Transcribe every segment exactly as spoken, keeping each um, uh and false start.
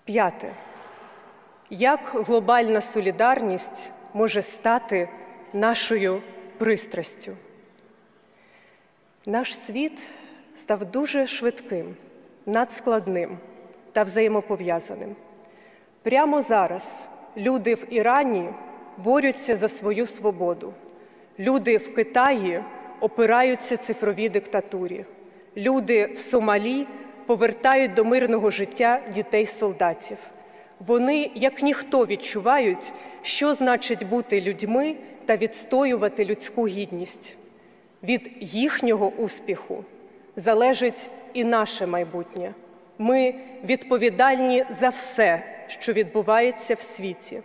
П'яте. Як глобальна солідарність може стати нашою пристрастю? Наш світ став дуже швидким, надскладним та взаємопов'язаним. Прямо зараз люди в Ірані борються за свою свободу. Люди в Китаї опираються цифровій диктатурі. Люди в Сомалі повертають до мирного життя дітей-солдатів. Вони, як ніхто, відчувають, що значить бути людьми та відстоювати людську гідність. Від їхнього успіху залежить і наше майбутнє. Ми відповідальні за все, що відбувається в світі.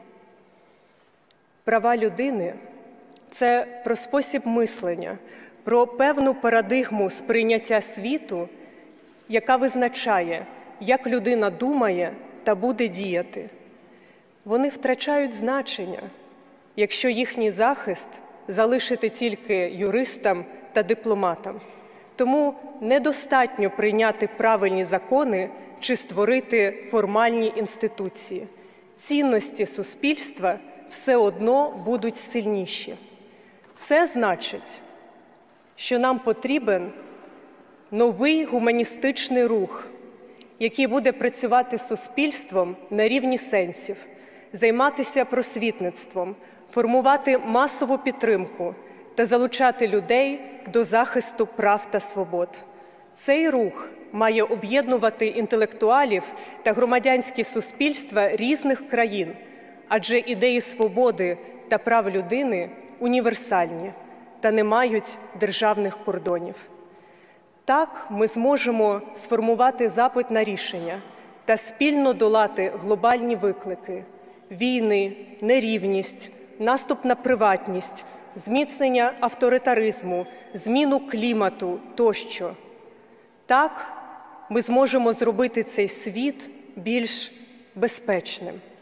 Права людини – це про спосіб мислення, про певну парадигму сприйняття світу, яка визначає, як людина думає та буде діяти. Вони втрачають значення, якщо їхній захист залишити тільки юристам та дипломатам. Тому недостатньо прийняти правильні закони чи створити формальні інституції. Цінності суспільства все одно будуть сильніші. Це значить, що нам потрібен новий гуманістичний рух, який буде працювати з суспільством на рівні сенсів, займатися просвітництвом, формувати масову підтримку та залучати людей до захисту прав та свобод. Цей рух має об'єднувати інтелектуалів та громадянські суспільства різних країн, адже ідеї свободи та прав людини універсальні та не мають державних кордонів. Так ми зможемо сформувати запит на рішення та спільно долати глобальні виклики – війни, нерівність, наступ на приватність, зміцнення авторитаризму, зміну клімату тощо. Так ми зможемо зробити цей світ більш безпечним.